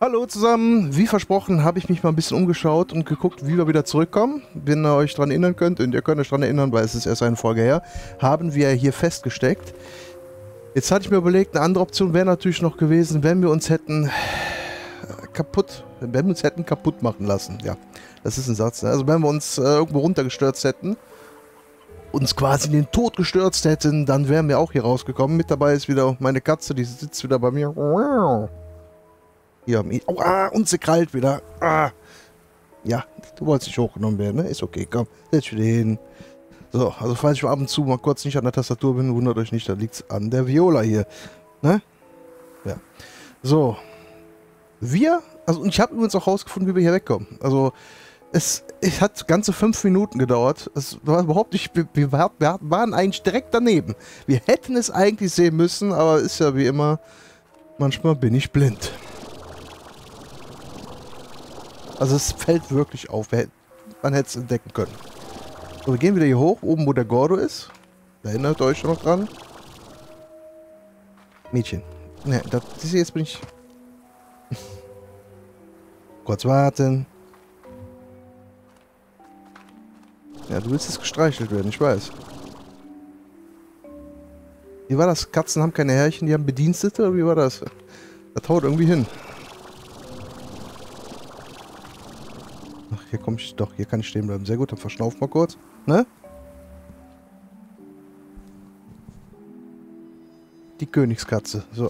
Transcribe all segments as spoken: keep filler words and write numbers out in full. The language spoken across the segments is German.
Hallo zusammen, wie versprochen habe ich mich mal ein bisschen umgeschaut und geguckt, wie wir wieder zurückkommen. Wenn ihr euch daran erinnern könnt, und ihr könnt euch daran erinnern, weil es ist erst eine Folge her, haben wir hier festgesteckt. Jetzt hatte ich mir überlegt, eine andere Option wäre natürlich noch gewesen, wenn wir uns hätten kaputt, wenn wir uns hätten kaputt machen lassen. Ja, das ist ein Satz. Ne? Also wenn wir uns äh, irgendwo runtergestürzt hätten, uns quasi in den Tod gestürzt hätten, dann wären wir auch hier rausgekommen. Mit dabei ist wieder meine Katze, die sitzt wieder bei mir. Hier, oh, ah, und sie krallt wieder. Ah. Ja, du wolltest nicht hochgenommen werden, ne? Ist okay, komm, setz dich wieder hin. So, also falls ich ab und zu mal kurz nicht an der Tastatur bin, wundert euch nicht, da liegt's an der Viola hier. Ne? Ja. So. Wir, also und ich habe übrigens auch rausgefunden, wie wir hier wegkommen. Also, es, es hat ganze fünf Minuten gedauert. Es war überhaupt nicht, wir, wir, wir waren eigentlich direkt daneben. Wir hätten es eigentlich sehen müssen, aber ist ja wie immer, manchmal bin ich blind. Also es fällt wirklich auf. Man hätte es entdecken können. So, wir gehen wieder hier hoch, oben wo der Gordo ist. Da erinnert ihr euch schon noch dran. Mädchen. Ne, das ist jetzt bin ich... Kurz warten. Ja, du willst jetzt gestreichelt werden, ich weiß. Wie war das? Katzen haben keine Herrchen, die haben Bedienstete? Oder wie war das? Das haut irgendwie hin. Ach, hier komme ich doch. Hier kann ich stehen bleiben. Sehr gut, dann verschnauf mal kurz. Ne? Die Königskatze. So.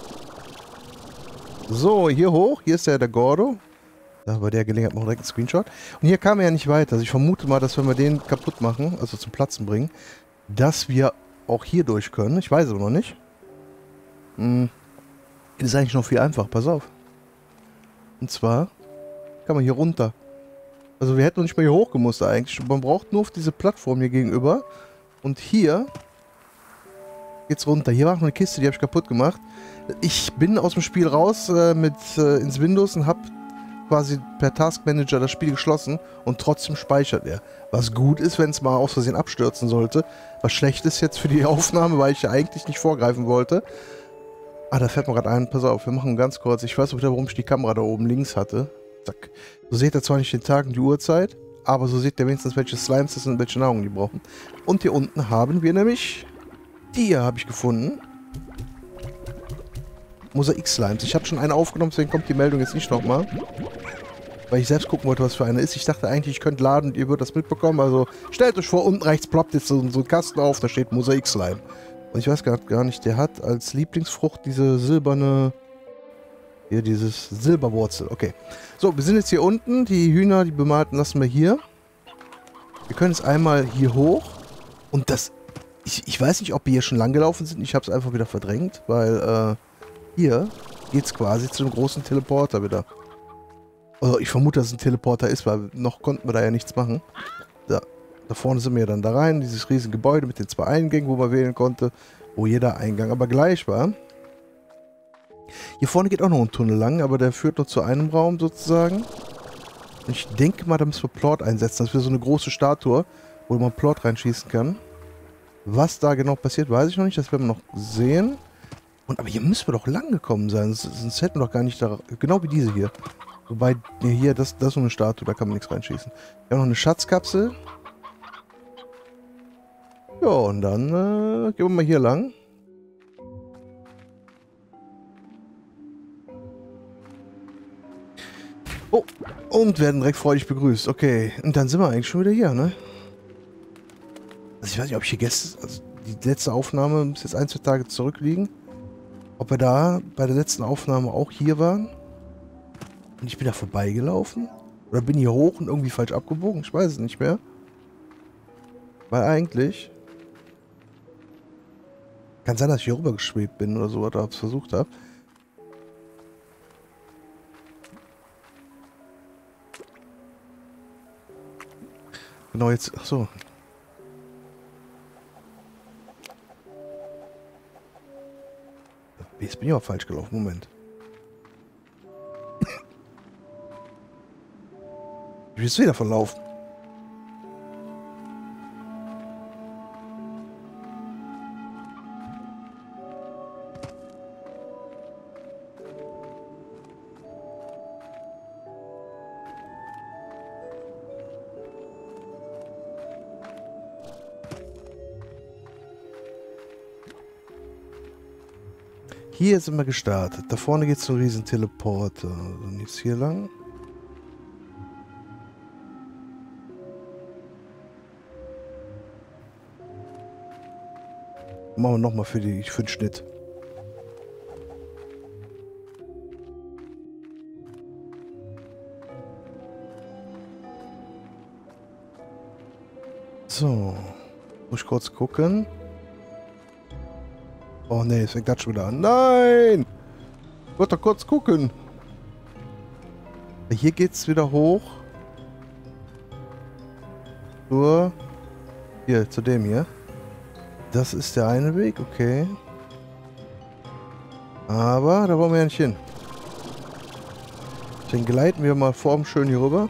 So, hier hoch. Hier ist ja der Gordo. Da bei der Gelegenheit noch direkt ein Screenshot. Und hier kam er ja nicht weiter. Also ich vermute mal, dass wenn wir den kaputt machen, also zum Platzen bringen, dass wir auch hier durch können. Ich weiß es aber noch nicht. Hm. Das ist eigentlich noch viel einfacher. Pass auf. Und zwar kann man hier runter. Also wir hätten noch nicht mal hier hochgemusst eigentlich. Man braucht nur auf diese Plattform hier gegenüber. Und hier geht's runter. Hier war noch eine Kiste, die habe ich kaputt gemacht. Ich bin aus dem Spiel raus äh, mit äh, ins Windows und habe quasi per Taskmanager das Spiel geschlossen und trotzdem speichert er. Was gut ist, wenn es mal aus Versehen abstürzen sollte. Was schlecht ist jetzt für die Aufnahme, weil ich ja eigentlich nicht vorgreifen wollte. Ah, da fällt mir gerade ein. Pass auf, wir machen ganz kurz. Ich weiß auch wieder, warum ich die Kamera da oben links hatte. Zack. So seht ihr zwar nicht den Tag und die Uhrzeit, aber so seht ihr wenigstens, welche Slimes das sind und welche Nahrung die brauchen. Und hier unten haben wir nämlich... Die hier habe ich gefunden. Mosaik-Slimes. Ich habe schon eine aufgenommen, deswegen kommt die Meldung jetzt nicht nochmal. Weil ich selbst gucken wollte, was für eine ist. Ich dachte eigentlich, ich könnte laden und ihr würdet das mitbekommen. Also stellt euch vor, unten rechts ploppt jetzt so, so ein Kasten auf, da steht Mosaik-Slime. Und ich weiß gerade gar nicht, der hat als Lieblingsfrucht diese silberne... Hier, dieses Silberwurzel. Okay. So, wir sind jetzt hier unten. Die Hühner, die bemalten lassen wir hier. Wir können jetzt einmal hier hoch. Und das... Ich, ich weiß nicht, ob wir hier schon lang gelaufen sind. Ich habe es einfach wieder verdrängt, weil äh, hier geht es quasi zu einem großen Teleporter wieder. Also ich vermute, dass es ein Teleporter ist, weil noch konnten wir da ja nichts machen. Da, da vorne sind wir ja dann da rein, dieses riesige Gebäude mit den zwei Eingängen, wo man wählen konnte, wo jeder Eingang aber gleich war. Hier vorne geht auch noch ein Tunnel lang, aber der führt nur zu einem Raum sozusagen. Und ich denke mal, da müssen wir Plort einsetzen. Das wäre so eine große Statue, wo man Plort reinschießen kann. Was da genau passiert, weiß ich noch nicht. Das werden wir noch sehen. Und aber hier müssen wir doch lang gekommen sein. Sonst, sonst hätten wir doch gar nicht da... Genau wie diese hier. Wobei, nee, hier, das, das ist so eine Statue. Da kann man nichts reinschießen. Wir haben noch eine Schatzkapsel. Ja, und dann äh, gehen wir mal hier lang. Oh, und werden direkt freudig begrüßt. Okay, und dann sind wir eigentlich schon wieder hier, ne? Also ich weiß nicht, ob ich hier gestern... Also die letzte Aufnahme muss jetzt ein, zwei Tage zurückliegen. Ob wir da bei der letzten Aufnahme auch hier waren? Und ich bin da vorbeigelaufen? Oder bin hier hoch und irgendwie falsch abgebogen? Ich weiß es nicht mehr. Weil eigentlich... Kann sein, dass ich hier rüber geschwebt bin oder so, oder es versucht habe. Genau jetzt... Achso. Jetzt bin ich auch falsch gelaufen. Moment. Ich will jetzt wieder verlaufen. Hier sind wir gestartet. Da vorne geht es zum riesen Teleporter. Und jetzt hier lang. Machen wir nochmal für, die, für den Schnitt. So. Muss ich kurz gucken. Oh ne, es fängt das schon wieder an. Nein! Ich wollte doch kurz gucken. Hier geht's wieder hoch. Zur... Hier, zu dem hier. Das ist der eine Weg, okay. Aber da wollen wir ja nicht hin. Deswegen gleiten wir mal vorm schön hier rüber.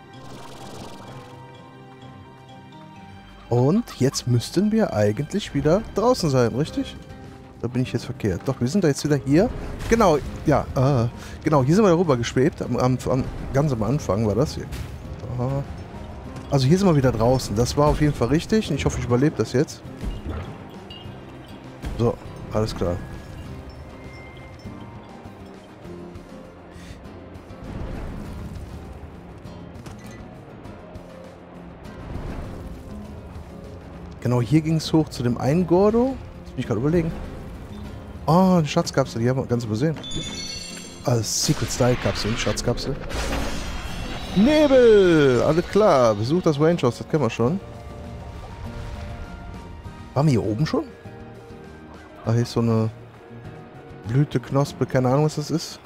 Und jetzt müssten wir eigentlich wieder draußen sein, richtig? Da bin ich jetzt verkehrt. Doch, wir sind da jetzt wieder hier. Genau, ja, äh, genau, hier sind wir rüber geschwebt. Am, am, am, ganz am Anfang war das hier. Aha. Also hier sind wir wieder draußen. Das war auf jeden Fall richtig. Und ich hoffe, ich überlebe das jetzt. So, alles klar. Genau, hier ging es hoch zu dem einen Gordo. Das will ich gerade überlegen. Oh, eine Schatzkapsel, die haben wir ganz übersehen. Also Secret Style Kapsel, nicht Schatzkapsel. Nebel! Alles klar. Besucht das Range House, das kennen wir schon. Waren wir hier oben schon? Ah, hier ist so eine Blüte, Knospe, keine Ahnung, was das ist.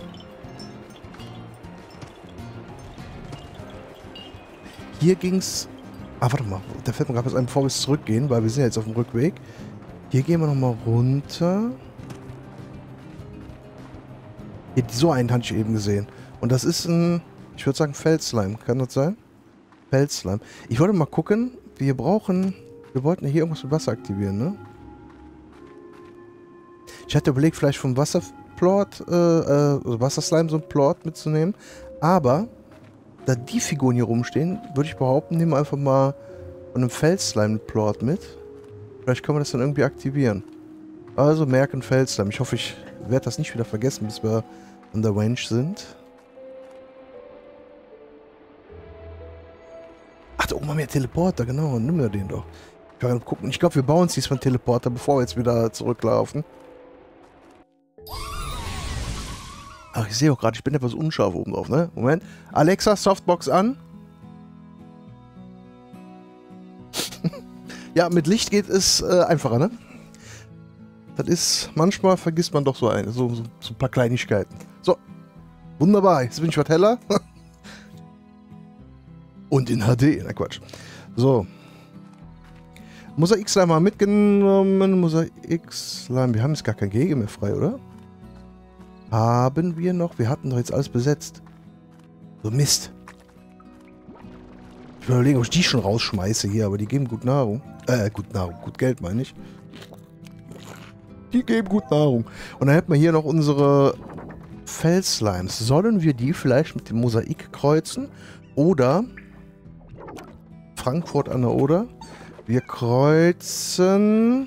Hier ging's. Ah, warte mal. Da fällt mir gerade was ein, bevor wir zurückgehen, weil wir sind ja jetzt auf dem Rückweg. Hier gehen wir nochmal runter. Hier, so einen hatte ich eben gesehen. Und das ist ein, ich würde sagen, Felsslime. Kann das sein? Felsslime. Ich wollte mal gucken. Wir brauchen, wir wollten hier irgendwas mit Wasser aktivieren, ne? Ich hatte überlegt, vielleicht vom Wasserplot, äh, äh, also Wasserslime so ein Plot mitzunehmen. Aber, da die Figuren hier rumstehen, würde ich behaupten, nehmen wir einfach mal von einem Felsslime Plot mit. Vielleicht können wir das dann irgendwie aktivieren. Also merken Felsslime. Ich hoffe, ich werde das nicht wieder vergessen, bis wir an der Range sind. Ach, da oben haben wir einen Teleporter, genau. Nimm mir den doch. Ich werde gucken. Ich glaube, wir bauen uns diesmal einen Teleporter, bevor wir jetzt wieder zurücklaufen. Ach, ich sehe auch gerade, ich bin etwas unscharf oben drauf, ne? Moment. Alexa, Softbox an. Ja, mit Licht geht es äh, einfacher, ne? Das ist, manchmal vergisst man doch so eine, so, so, so ein paar Kleinigkeiten. So, wunderbar, jetzt bin ich was heller. Und in H D, na Quatsch. So. Mosaik-Slime mal mitgenommen, Mosaik-Slime, wir haben jetzt gar kein Gehege mehr frei, oder? Haben wir noch? Wir hatten doch jetzt alles besetzt. So, Mist. Ich will überlegen, ob ich die schon rausschmeiße hier, aber die geben gut Nahrung. Äh, gut Nahrung, gut Geld meine ich. Die geben gut Nahrung. Und dann hätten wir hier noch unsere Felsslimes. Sollen wir die vielleicht mit dem Mosaik kreuzen? Oder Frankfurt an der Oder. Wir kreuzen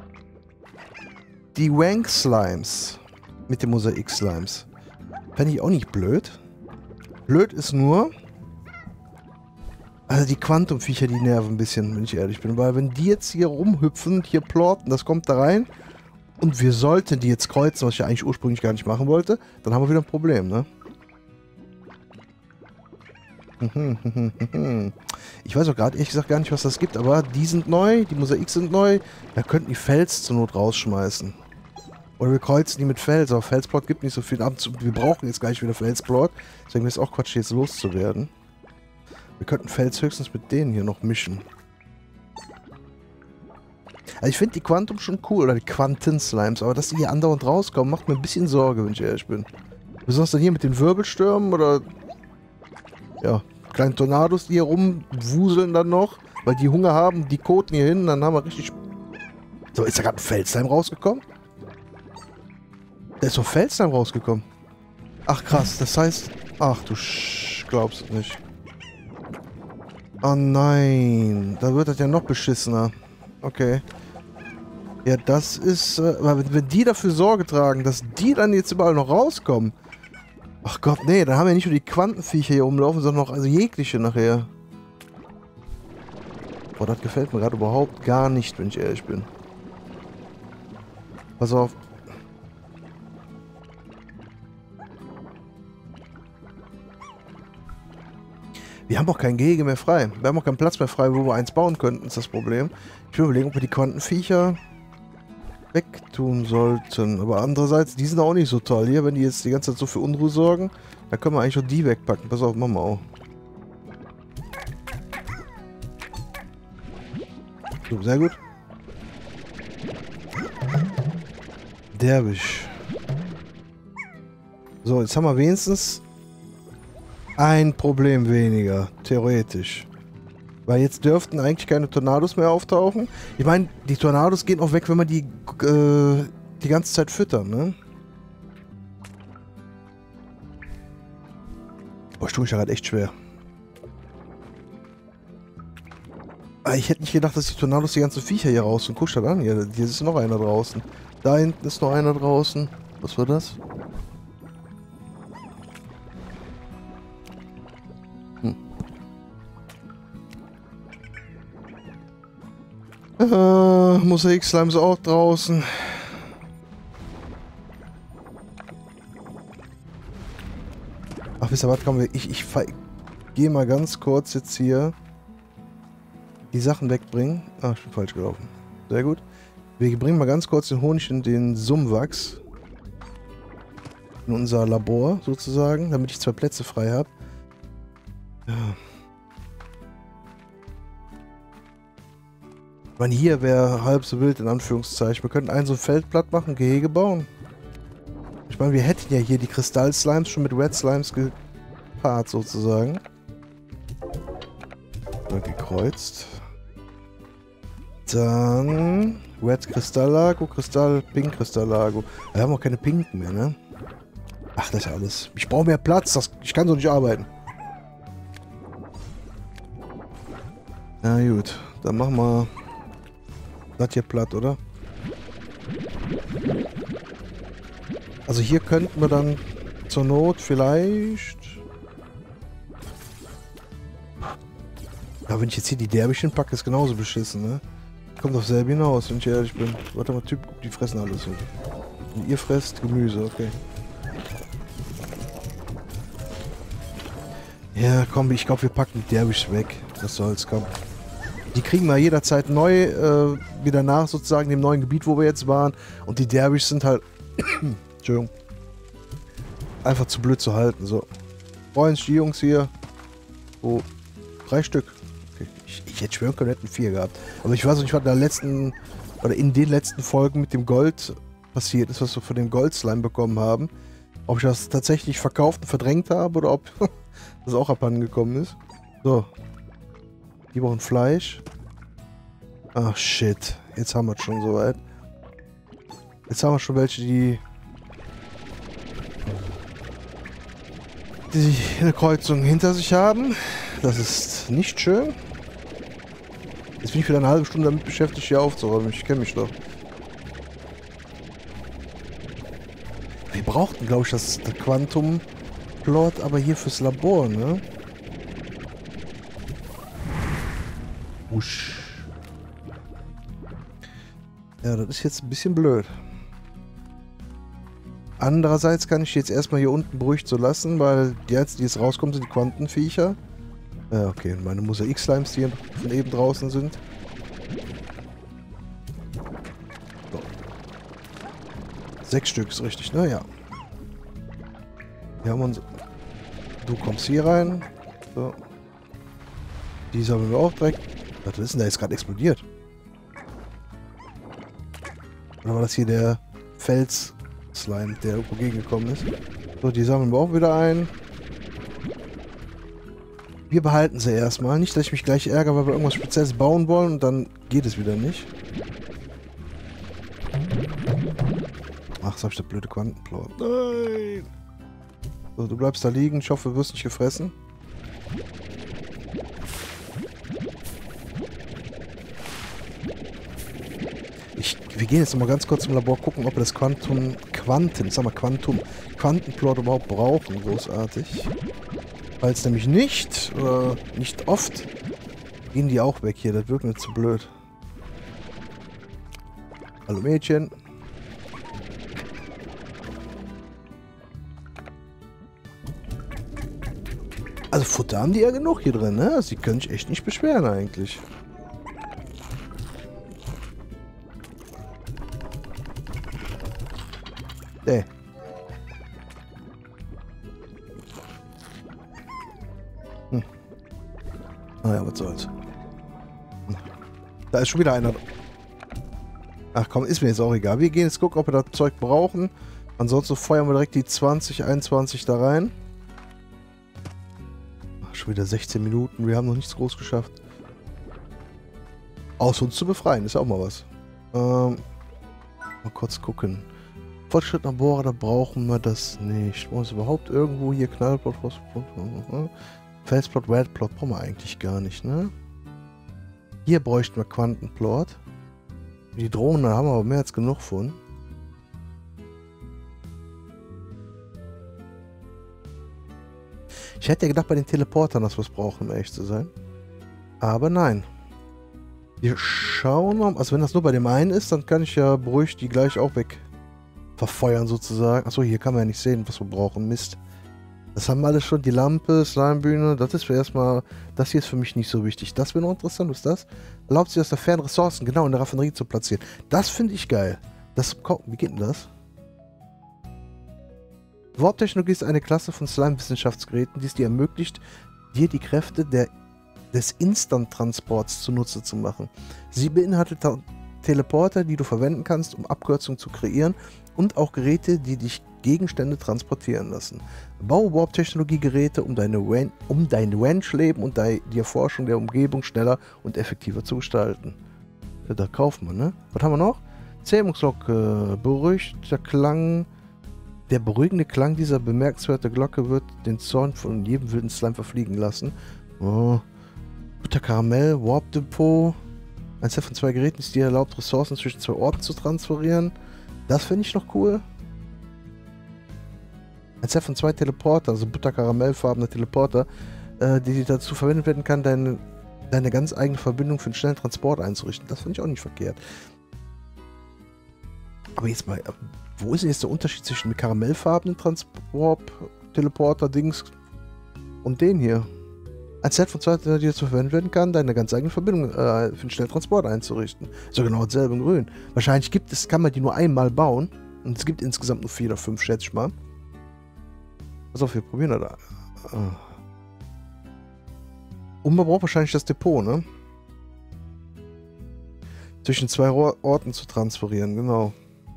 die Wank Slimes mit den Mosaik Slimes. Fände ich auch nicht blöd. Blöd ist nur, also die Quantum-Viecher, die nerven ein bisschen, wenn ich ehrlich bin. Weil wenn die jetzt hier rumhüpfen, hier plorten, das kommt da rein und wir sollten die jetzt kreuzen, was ich ja eigentlich ursprünglich gar nicht machen wollte, dann haben wir wieder ein Problem, ne? Ich weiß auch gerade ehrlich gesagt gar nicht, was das gibt, aber die sind neu, die Mosaik sind neu. Da könnten die Fels zur Not rausschmeißen. Oder wir kreuzen die mit Fels, aber Felsplot gibt nicht so viel ab. Wir brauchen jetzt gleich wieder Felsplot. Deswegen ist es auch Quatsch, jetzt loszuwerden. Wir könnten Fels höchstens mit denen hier noch mischen. Also ich finde die Quantum schon cool, oder die Quanten-Slimes, aber dass die hier andauernd rauskommen, macht mir ein bisschen Sorge, wenn ich ehrlich bin. Besonders dann hier mit den Wirbelstürmen oder ja, kleinen Tornados, die hier rumwuseln dann noch, weil die Hunger haben, die koten hier hin, dann haben wir richtig... So, ist da gerade ein Felsslime rausgekommen? Da ist doch Felsslime rausgekommen. Ach krass, das heißt... Ach du Sch... glaubst du nicht. Oh nein, da wird das ja noch beschissener. Okay. Ja, das ist... Äh, aber wenn die dafür Sorge tragen, dass die dann jetzt überall noch rauskommen... Ach Gott, nee, dann haben wir nicht nur die Quantenviecher hier rumlaufen, sondern auch also jegliche nachher. Boah, das gefällt mir gerade überhaupt gar nicht, wenn ich ehrlich bin. Pass auf. Wir haben auch kein Gehege mehr frei. Wir haben auch keinen Platz mehr frei, wo wir eins bauen könnten, ist das Problem. Ich will überlegen, ob wir die Quantenviecher wegtun sollten. Aber andererseits, die sind auch nicht so toll. Hier, wenn die jetzt die ganze Zeit so für Unruhe sorgen, dann können wir eigentlich auch die wegpacken. Pass auf, machen wir auch. So, sehr gut. Derwisch. So, jetzt haben wir wenigstens ein Problem weniger, theoretisch. Weil jetzt dürften eigentlich keine Tornados mehr auftauchen. Ich meine, die Tornados gehen auch weg, wenn man die äh, die ganze Zeit füttern, ne? Boah, ich tue mich ja gerade echt schwer. Aber ich hätte nicht gedacht, dass die Tornados die ganzen Viecher hier raus und guck das an. Hier, hier ist noch einer draußen. Da hinten ist noch einer draußen. Was war das? Hm. Äh, Mosaik-Slime ist auch draußen. Ach, wisst ihr was? Komm, ich, ich gehe mal ganz kurz jetzt hier die Sachen wegbringen. Ah, ich bin falsch gelaufen. Sehr gut. Wir bringen mal ganz kurz den Honig in den Summwachs. In unser Labor sozusagen, damit ich zwei Plätze frei habe. Ja. Ich meine, hier wäre halb so wild in Anführungszeichen. Wir könnten ein so ein Feldblatt machen, Gehege bauen. Ich meine, wir hätten ja hier die Kristall-Slimes schon mit Red-Slimes gepaart sozusagen. Oder gekreuzt. Dann Red Kristalllago, Kristall, Pink Kristalllago. Wir haben auch keine Pinken mehr, ne? Ach, das ist alles. Ich brauche mehr Platz. Das, ich kann so nicht arbeiten. Na gut, dann machen wir das hier platt, oder? Also hier könnten wir dann zur Not vielleicht... Ja, wenn ich jetzt hier die Derbischen packe, ist genauso beschissen, ne? Kommt auf selber hinaus, wenn ich ehrlich bin. Warte mal, Typ, die fressen alles so. Und ihr fresst Gemüse, okay. Ja, komm, ich glaube, wir packen die Derwisch weg. Was soll's, komm. Die kriegen wir jederzeit neu äh, wieder nach, sozusagen, dem neuen Gebiet, wo wir jetzt waren. Und die Derwisch sind halt... Entschuldigung. Einfach zu blöd zu halten, so. Freunds, die Jungs hier. Oh, drei Stück. Ich, ich hätte schwören können, hätten vier gehabt. Aber ich weiß nicht, was in der letzten, oder in den letzten Folgen mit dem Gold passiert ist, was wir von dem Goldslime bekommen haben. Ob ich das tatsächlich verkauft und verdrängt habe oder ob das auch abhanden gekommen ist. So. Die brauchen Fleisch. Ach shit. Jetzt haben wir es schon soweit. Jetzt haben wir schon welche, die die eine Kreuzung hinter sich haben. Das ist nicht schön. Jetzt bin ich wieder eine halbe Stunde damit beschäftigt, hier aufzuräumen. Ich kenne mich doch. Wir brauchten, glaube ich, das, das Quantum-Plot, aber hier fürs Labor, ne? Usch. Ja, das ist jetzt ein bisschen blöd. Andererseits kann ich jetzt erstmal hier unten beruhigt so lassen, weil die jetzt, die jetzt rauskommen, sind die Quantenviecher. Ja, okay, meine Mosaik-Slimes, die hier von eben draußen sind. So. Sechs Stück ist richtig, ne? Ja. Wir haben uns... Du kommst hier rein. So. Die sammeln wir auch direkt. Was ist denn da jetzt gerade explodiert? Oder war das hier der Fels-Slime, der irgendwo gegengekommen ist? So, die sammeln wir auch wieder ein. Wir behalten sie erstmal. Nicht, dass ich mich gleich ärgere, weil wir irgendwas Spezielles bauen wollen und dann geht es wieder nicht. Ach, das hab ich der blöde Quantenplot. Nein! So, du bleibst da liegen. Ich hoffe, du wirst nicht gefressen. Ich Wir gehen jetzt noch mal ganz kurz im Labor gucken, ob wir das Quantum, Quanten, sag mal Quantum, Quantenplot überhaupt brauchen, großartig. Falls nämlich nicht, oder nicht oft, gehen die auch weg hier, das wirkt mir zu blöd. Hallo Mädchen. Also Futter haben die ja genug hier drin, ne? Sie können sich echt nicht beschweren eigentlich. Nee. Hm. Naja, was soll's. Da ist schon wieder einer. Ach komm, ist mir jetzt auch egal. Wir gehen jetzt gucken, ob wir das Zeug brauchen. Ansonsten feuern wir direkt die zwanzig, einundzwanzig da rein. Ach, schon wieder sechzehn Minuten. Wir haben noch nichts groß geschafft. Aus uns zu befreien, ist auch mal was. Ähm, mal kurz gucken. Fortschritt nach Bohrer, da brauchen wir das nicht. Wollen wir überhaupt irgendwo hier Knallplot, Felsplot, Redplot brauchen wir eigentlich gar nicht, ne? Hier bräuchten wir Quantenplot. Die Drohnen, da haben wir aber mehr als genug von. Ich hätte ja gedacht bei den Teleportern, dass wir es brauchen, um ehrlich zu sein. Aber nein. Wir schauen mal. Also wenn das nur bei dem einen ist, dann kann ich ja beruhigt die gleich auch weg verfeuern sozusagen. Achso, hier kann man ja nicht sehen, was wir brauchen. Mist. Das haben wir alles schon. Die Lampe, Slimebühne. Das ist für erstmal. Das hier ist für mich nicht so wichtig. Das wäre noch interessant. Was ist das? Erlaubt sich aus der fernen Ressourcen genau in der Raffinerie zu platzieren. Das finde ich geil. Das. Wie geht denn das? Warp-Technologie ist eine Klasse von Slime-Wissenschaftsgeräten, die es dir ermöglicht, dir die Kräfte der, des Instant-Transports zunutze zu machen. Sie beinhaltet Teleporter, die du verwenden kannst, um Abkürzungen zu kreieren, und auch Geräte, die dich Gegenstände transportieren lassen. Baue Warp-Technologie-Geräte, um deine Ran um dein Ranch-Leben und die Erforschung der Umgebung schneller und effektiver zu gestalten. Ja, da kaufen wir, ne? Was haben wir noch? Zähmungslocke, beruhigter Klang. Der beruhigende Klang dieser bemerkenswerten Glocke wird den Zorn von jedem wilden Slime verfliegen lassen. Oh. Butterkaramell, Warp Depot. Ein Set von zwei Geräten ist dir erlaubt, Ressourcen zwischen zwei Orten zu transferieren. Das finde ich noch cool. Ein Set von zwei Teleporter, also Butterkaramellfarbene Teleporter, äh, die dazu verwendet werden kann, deine, deine ganz eigene Verbindung für einen schnellen Transport einzurichten. Das finde ich auch nicht verkehrt. Aber jetzt mal, wo ist denn jetzt der Unterschied zwischen dem karamellfarbenen Transport-Teleporter-Dings und den hier? Ein Set von zwei, die dazu verwendet werden kann, deine ganz eigene Verbindung äh, für den Schnelltransport einzurichten. So genau dasselbe in grün. Wahrscheinlich gibt es, kann man die nur einmal bauen. Und es gibt insgesamt nur vier oder fünf, schätze ich mal. Pass auf, wir probieren das. Und man braucht wahrscheinlich das Depot, ne? Zwischen zwei Orten zu transferieren, genau.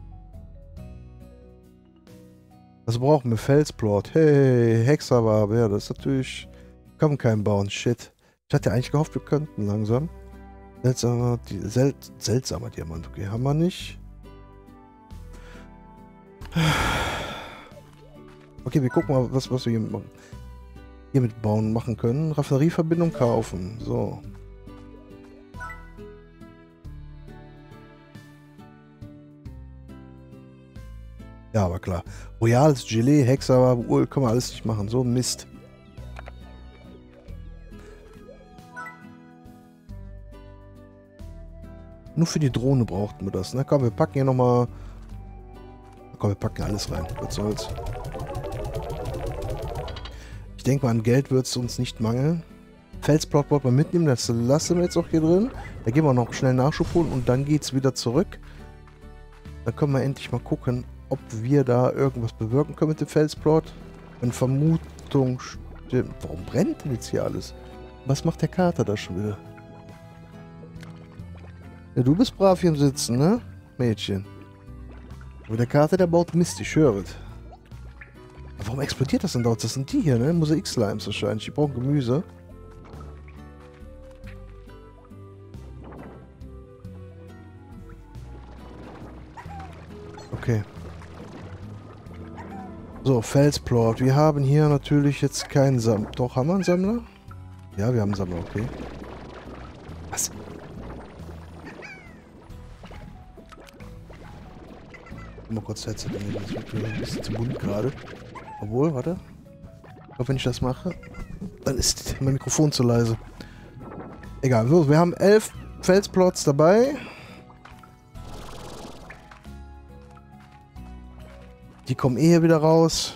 Also brauchen wir Felsplot. Hey, Hexawabe, ja, das ist natürlich... Kann man keinen bauen, shit. Ich hatte eigentlich gehofft, wir könnten langsam. Seltsamer, die, sel, seltsamer Diamant, okay, haben wir nicht. Okay, wir gucken mal, was, was wir hier, hier mit bauen machen können. Raffinerieverbindung kaufen, so. Ja, aber klar. Royales Gelee, Hexawabe, Uhl, können wir alles nicht machen. So Mist. Nur für die Drohne brauchten wir das, ne? Komm, wir packen hier nochmal... Komm, wir packen alles rein. Was soll's. Ich denke mal, an Geld wird es uns nicht mangeln. Felsplot wollten wir mitnehmen, das lassen wir jetzt auch hier drin. Da gehen wir noch schnell Nachschub holen und dann geht's wieder zurück. Dann können wir endlich mal gucken, ob wir da irgendwas bewirken können mit dem Felsplot. Wenn Vermutung stimmt. Warum brennt denn jetzt hier alles? Was macht der Kater da schon wieder? Ja, du bist brav hier im Sitzen, ne? Mädchen. Aber der Kater, der baut Mist, ich höre es. Warum explodiert das denn dort? Das sind die hier, ne? Mosaik-Slimes wahrscheinlich. Die brauchen Gemüse. Okay. So, Felsplot. Wir haben hier natürlich jetzt keinen Sammler. Doch, haben wir einen Sammler? Ja, wir haben einen Sammler, okay. Was? Mal kurz Headset nehmen, das wird mir ein bisschen zu bunt gerade. Obwohl, warte. Ich glaube, wenn ich das mache, dann ist mein Mikrofon zu leise. Egal, so, wir haben elf Felsplots dabei. Die kommen eh hier wieder raus.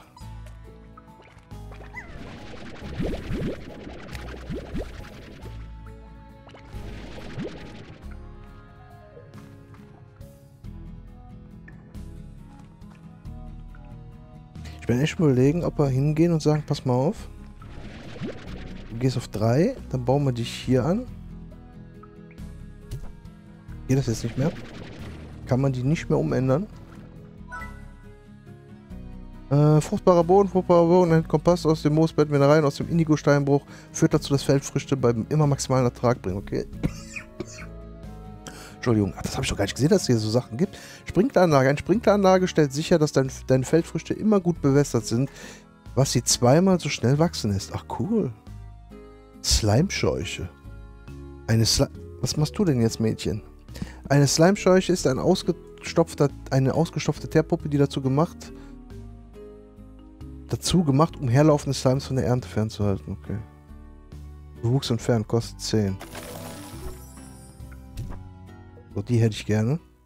Ich werde echt überlegen, ob wir hingehen und sagen, pass mal auf. Du gehst auf drei, dann bauen wir dich hier an. Geht das jetzt nicht mehr? Kann man die nicht mehr umändern? Äh, fruchtbarer Boden, fruchtbarer Boden, ein Kompass aus dem Moosbett, Mineralien aus dem Indigo-Steinbruch führt dazu, dass Feldfrüchte beim immer maximalen Ertrag bringen, okay? Entschuldigung, ach, das habe ich doch gar nicht gesehen, dass es hier so Sachen gibt. Sprinkleranlage. Eine Sprinkleranlage stellt sicher, dass dein, deine Feldfrüchte immer gut bewässert sind, was sie zweimal so schnell wachsen lässt. Ach cool. Slimescheuche. Eine Sli Was machst du denn jetzt, Mädchen? Eine Slimescheuche ist ein ausgestopfter, eine ausgestopfte Teerpuppe, die dazu gemacht, dazu gemacht, um herlaufende Slimes von der Ernte fernzuhalten. Okay. Bewuchs entfernt, kostet zehn. So, die hätte ich gerne.